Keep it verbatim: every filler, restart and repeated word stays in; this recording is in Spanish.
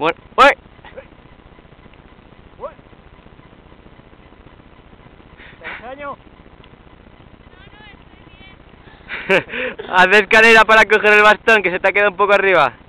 Bueno, ¡uy! ¿Te engaño? Haz escalera para coger el bastón, que se te ha quedado un poco arriba.